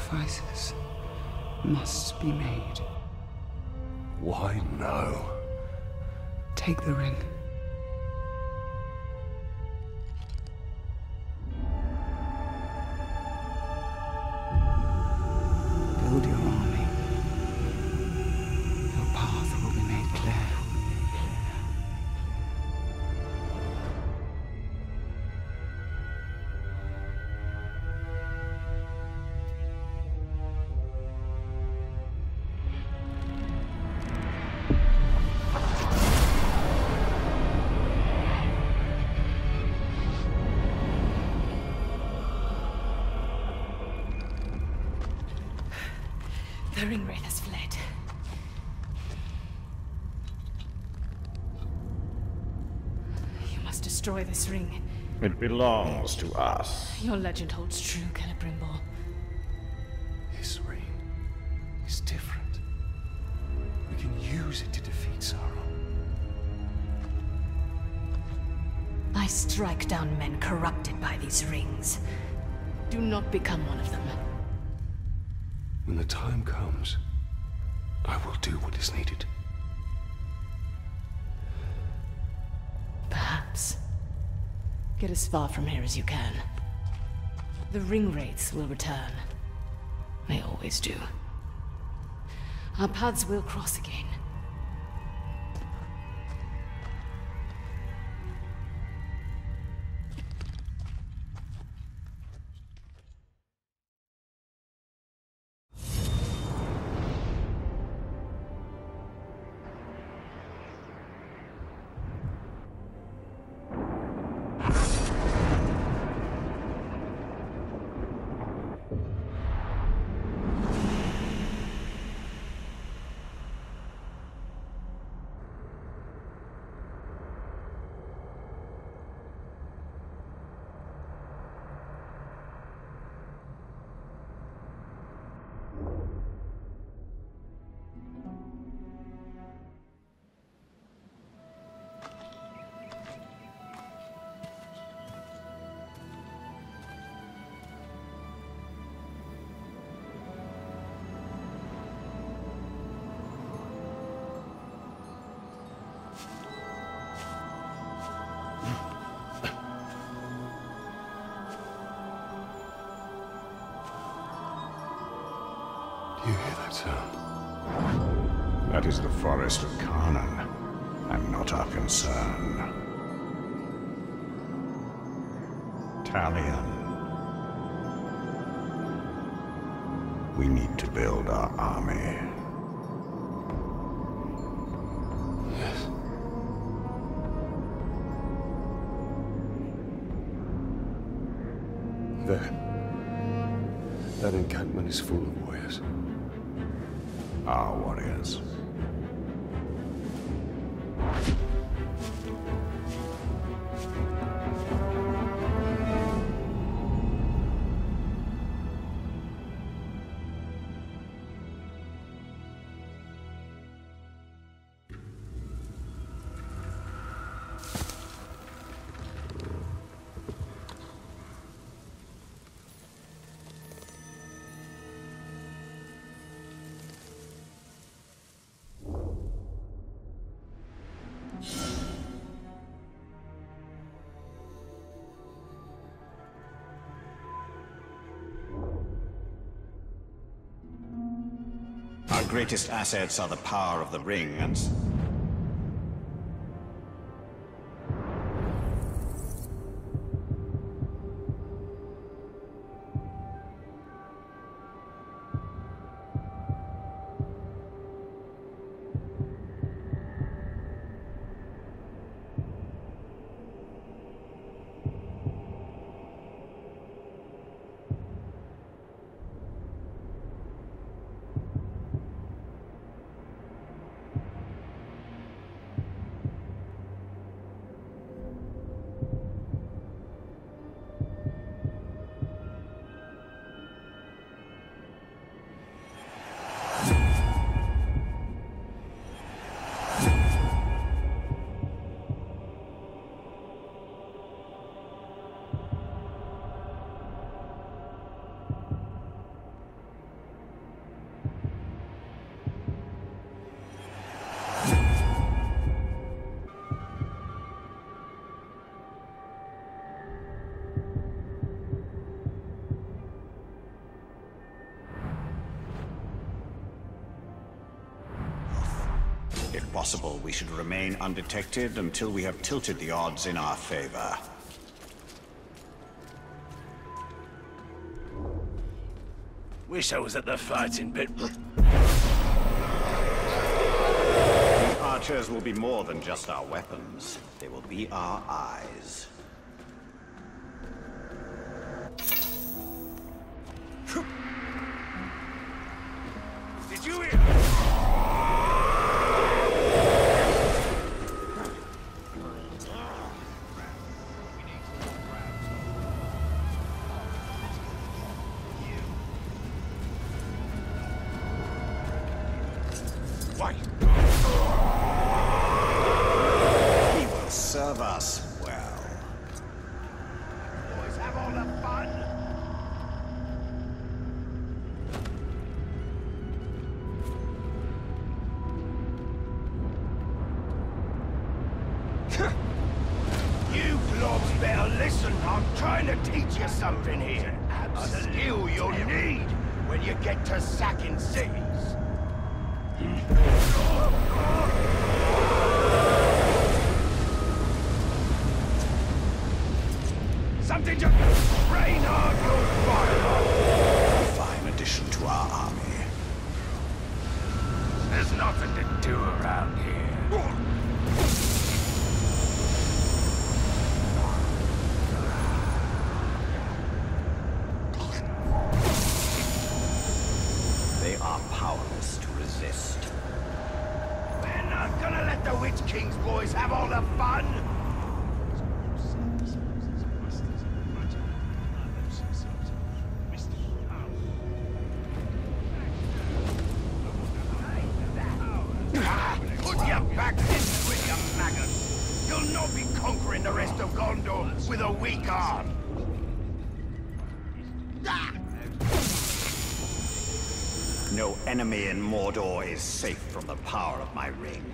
sacrifices must be made. Why no? Take the ring. Build your army. Your path will be made clear. The Ringwraith has fled. You must destroy this ring. It belongs to us. Your legend holds true, Celebrimbor. This ring is different. We can use it to defeat Sauron. I strike down men corrupted by these rings. Do not become one of them. When the time comes, I will do what is needed. Perhaps. Get as far from here as you can. The Ringwraiths will return. They always do. Our paths will cross again. Do you hear that sound? That is the forest of Carnan, and not our concern. Talion. We need to build our army. Yes. There. That encampment is full of warriors. Our warriors. Our greatest assets are the power of the ring and... If possible, we should remain undetected until we have tilted the odds in our favor. Wish I was at the fighting pit. The archers will be more than just our weapons. They will be our eyes. Did you hear? Why? He will serve us well. Boys, have all the fun. You blobs better listen. I'm trying to teach you something here. A skill you'll need when you get to sacking cities. Something to rain on your fire. A fine addition to our army. There's nothing to do around here. They are powerless to resist. We're not gonna let the Witch King's boys have all the fun. Put your back into it, you maggot! You'll not be conquering the rest of Gondor with a weak arm! No enemy in Mordor is safe from the power of my ring.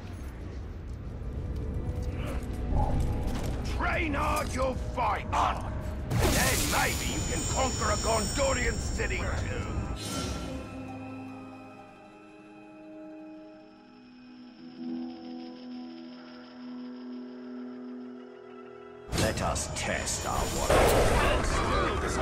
Train hard, you'll fight on! Then maybe you can conquer a Gondorian city too! Let us test our warriors.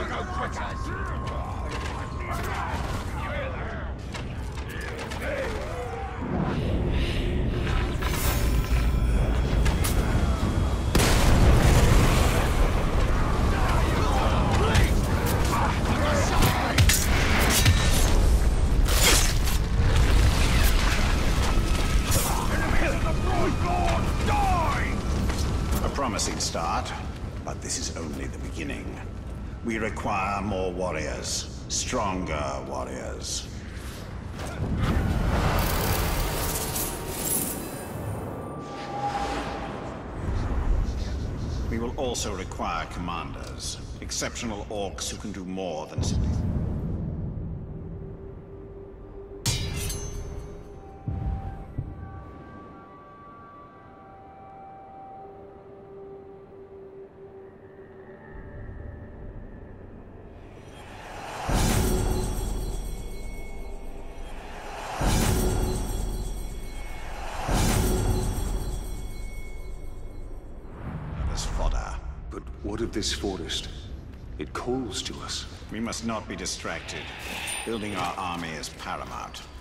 A promising start, but this is only the beginning. We require more warriors, stronger warriors. We will also require commanders, exceptional orcs who can do more than simply... as fodder. But what of this forest? It calls to us. We must not be distracted. Building our army is paramount.